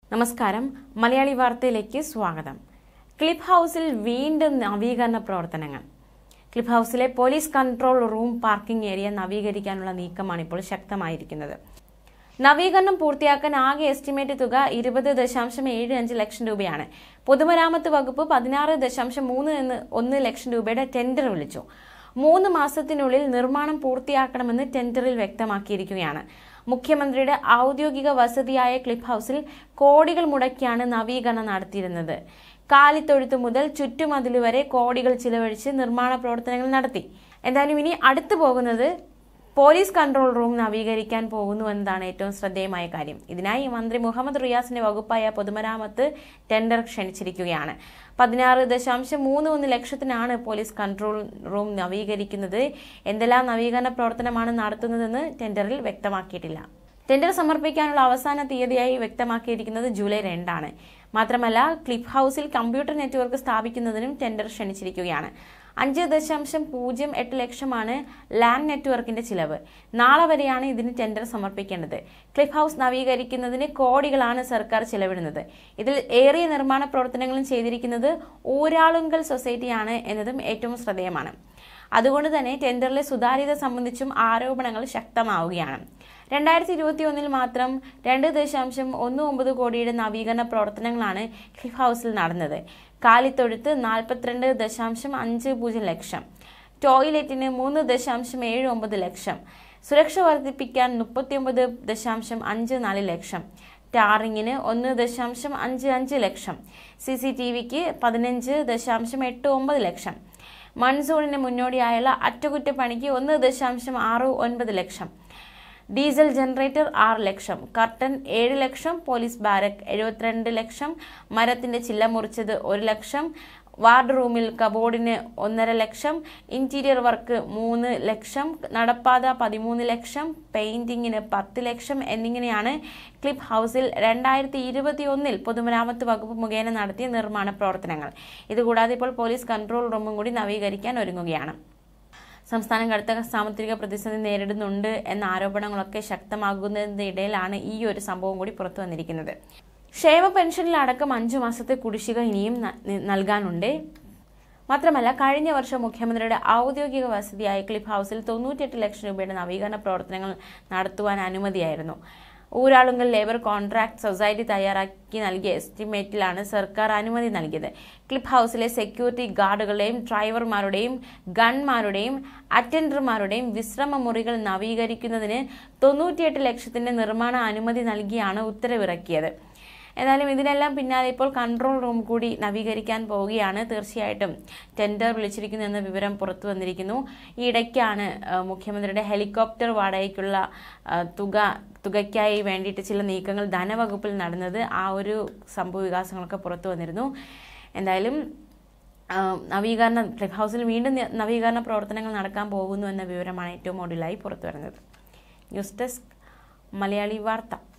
നമസ്കാരം മലയാളി വാർത്തയിലേക്ക് സ്വാഗതം. ക്ലിഫ് ഹൗസിൽ വീണ്ടും നവീകരണ പ്രവർത്തനങ്ങൾ. ക്ലിഫ് ഹൗസിലെ police control room parking area നവീകരിക്കാനുള്ള നീക്കമാണ് ഇപ്പോൾ ശക്തമായിരിക്കുന്നത്. നവീകരണം പൂർത്തിയാക്കാൻ ആകെ എസ്റ്റിമേറ്റ് തുക 20.75 ലക്ഷം രൂപയാണ്. പൊതുമരാമത്ത് വകുപ്പ് 16.31 ലക്ഷം രൂപയുടെ ടെൻഡർ വിളിച്ചു. 3 മാസത്തിനുള്ളിൽ നിർമ്മാണം പൂർത്തിയാക്കണമെന്ന് ടെൻഡറിൽ വ്യക്തമാക്കിയിരിക്കുകയാണ്. മുഖ്യമന്ത്രിയുടെ ഔദ്യോഗിക വസതിയായ ക്ലിഫ് ഹൗസിൽ കോടികൾ മുടക്കിയാണ് നവീകരണം നടത്തിയിരുന്നത്. കാലിത്തൊഴുത്ത് മുതൽ ചുറ്റുമതില് വരെ കോടികൾ ചിലവഴിച്ച് നിർമ്മാണ പ്രവർത്തനങ്ങൾ നടത്തി. എന്തായാലും ഇനി അടുത്തു പോകുന്നത് പോലീസ് കൺട്രോൾ റൂം നവീകരിക്കാൻ പോകുന്നു എന്നതാണ് ഏറ്റവും ശ്രദ്ധേയമായ കാര്യം. ഇതിനായി മന്ത്രി മുഹമ്മദ് റിയാസിന്റെ വകുപ്പായ പൊതുമരാമത്ത് ടെൻഡർ ക്ഷണിച്ചിരിക്കുകയാണ്. 16.31 ലക്ഷത്തിനാണ് പോലീസ് കൺട്രോൾ റൂം നവീകരിക്കുന്നത്. എന്തെല്ലാം നവീകരണ പ്രവർത്തനമാണ് നടത്തുന്നതെന്ന് ടെൻഡറിൽ വ്യക്തമാക്കിയിട്ടില്ല. ടെൻഡർ സമർപ്പിക്കാനുള്ള അവസാന തീയതിയായി വ്യക്തമാക്കിയിരിക്കുന്നത് ജൂലൈ 2 മാത്രമല്ല, ക്ലിഫ് ഹൗസിൽ കമ്പ്യൂട്ടർ നെറ്റ്വർക്ക് സ്ഥാപിക്കുന്നതിനും ടെൻഡർ ക്ഷണിച്ചിരിക്കുകയാണ്. 5.08 ലക്ഷമാണ് ലാൻഡ് നെറ്റ്വർക്കിന്റെ ചിലവ്. നാളെ വരെയാണ് ഇതിന് ടെൻഡർ സമർപ്പിക്കേണ്ടത്. ക്ലിഫ് ഹൗസ് നവീകരിക്കുന്നതിന് കോടികളാണ് സർക്കാർ ചെലവിടുന്നത്. ഇതിൽ ഏറിയ നിർമ്മാണ പ്രവർത്തനങ്ങളും ചെയ്തിരിക്കുന്നത് ഊരാളുങ്കൽ സൊസൈറ്റിയാണ് എന്നതും ഏറ്റവും ശ്രദ്ധേയമാണ്. അതുകൊണ്ട് തന്നെ ടെൻഡറിലെ സുതാര്യത സംബന്ധിച്ചും ആരോപണങ്ങൾ ശക്തമാവുകയാണ്. 2021 മാത്രം 2.19 കോടിയുടെ നവീകരണ പ്രവർത്തനങ്ങളാണ് ക്ലിഫ് ഹൗസിൽ നടന്നത്. കാലിത്തൊഴുത്ത് 42.50 ലക്ഷം, ടോയ്ലറ്റിന് 3.79 ലക്ഷം, സുരക്ഷ വർദ്ധിപ്പിക്കാൻ 39.54 ലക്ഷം, ടാറിങ്ങിന് 1.55 ലക്ഷം, CCTVക്ക് 15.89 ലക്ഷം, മൺസൂണിന് മുന്നോടിയായുള്ള അറ്റകുറ്റപ്പണിക്ക് 1.69 ലക്ഷം, ഡീസൽ ജനറേറ്റർ 6 ലക്ഷം, കർട്ടൻ 7 ലക്ഷം, പോലീസ് ബാരക് 72 ലക്ഷം, മരത്തിന്റെ ചില്ല മുറിച്ചത് 1 ലക്ഷം, വാർഡ് റൂമിൽ കബോർഡിന് 1.5 ലക്ഷം, ഇന്റീരിയർ വർക്ക് 3 ലക്ഷം, നടപ്പാത 13 ലക്ഷം, പെയിന്റിങ്ങിന് 10 ലക്ഷം എന്നിങ്ങനെയാണ് ക്ലിഫ് ഹൗസിൽ 2021 പൊതുമരാമത്ത് വകുപ്പ് മുഖേന നടത്തിയ നിർമ്മാണ പ്രവർത്തനങ്ങൾ. ഇതുകൂടാതെ ഇപ്പോൾ പോലീസ് കൺട്രോൾ റൂമും കൂടി നവീകരിക്കാൻ ഒരുങ്ങുകയാണ്. സംസ്ഥാനം കടുത്ത സാമ്പത്തിക പ്രതിസന്ധി നേരിടുന്നുണ്ട് എന്ന ആരോപണങ്ങളൊക്കെ ശക്തമാകുന്നതിനിടയിലാണ് ഈ ഒരു സംഭവം കൂടി പുറത്തു വന്നിരിക്കുന്നത്. ക്ഷേമ പെൻഷനിലടക്കം 5 മാസത്തെ കുടിശ്ശിക ഇനിയും നൽകാനുണ്ട്. മാത്രമല്ല, കഴിഞ്ഞ വർഷം മുഖ്യമന്ത്രിയുടെ ഔദ്യോഗിക വസതിയായ ക്ലിഫ് ഹൗസിൽ 98 ലക്ഷം രൂപയുടെ നവീകരണ പ്രവർത്തനങ്ങൾ നടത്തുവാൻ അനുമതിയായിരുന്നു. ഊരാളുങ്കൽ ലേബർ കോൺട്രാക്ട് സൊസൈറ്റി തയ്യാറാക്കി നൽകിയ എസ്റ്റിമേറ്റിലാണ് സർക്കാർ അനുമതി നൽകിയത്. ക്ലിഫ് ഹൗസിലെ സെക്യൂരിറ്റി ഗാർഡുകളുടെയും ഡ്രൈവർമാരുടെയും ഗൺമാരുടെയും അറ്റൻഡർമാരുടെയും വിശ്രമ മുറികൾ നവീകരിക്കുന്നതിന് 98 ലക്ഷത്തിന്റെ നിർമ്മാണ അനുമതി നൽകിയാണ് ഉത്തരവിറക്കിയത്. എന്നാലും ഇതിനെല്ലാം പിന്നാലെ ഇപ്പോൾ കൺട്രോൾ റൂം കൂടി നവീകരിക്കാൻ പോവുകയാണ്. തീർച്ചയായിട്ടും ടെൻഡർ വിളിച്ചിരിക്കുന്നു എന്ന വിവരം പുറത്തു വന്നിരിക്കുന്നു. ഈ ഇടയ്ക്കാണ് മുഖ്യമന്ത്രിയുടെ ഹെലികോപ്റ്റർ വാടകയ്ക്കുള്ള തുകയ്ക്കായി വേണ്ടിയിട്ട് ചില നീക്കങ്ങൾ ധനവകുപ്പിൽ നടന്നത്. ആ ഒരു സംഭവ വികാസങ്ങളൊക്കെ പുറത്തു വന്നിരുന്നു. എന്തായാലും ക്ലിഫ് ഹൗസിൽ വീണ്ടും നവീകരണ പ്രവർത്തനങ്ങൾ നടക്കാൻ പോകുന്നു എന്ന വിവരമാണ് ഏറ്റവും ഒടുവിലായി പുറത്തു വരുന്നത്. ന്യൂസ് ഡെസ്ക് മലയാളി വാർത്ത.